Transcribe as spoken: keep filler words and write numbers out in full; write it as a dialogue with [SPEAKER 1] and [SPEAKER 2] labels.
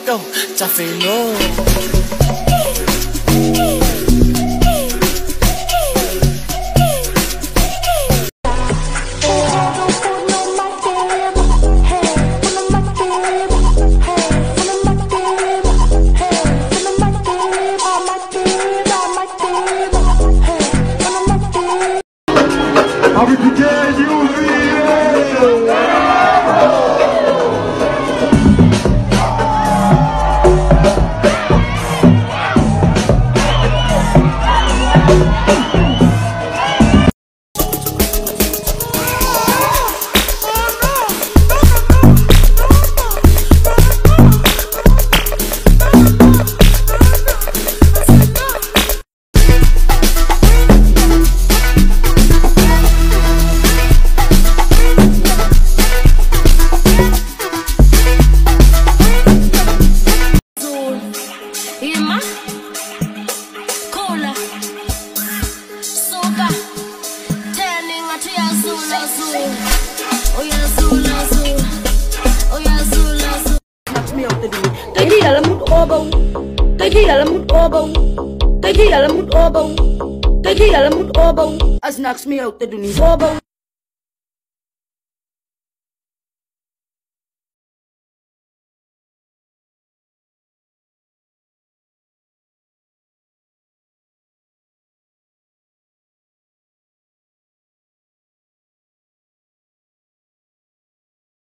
[SPEAKER 1] go, Tafelo.
[SPEAKER 2] Cái gì là một ô bông, cái gì là một ô bông, cái gì là một ô bông, as knocks me out the dunia ô bông.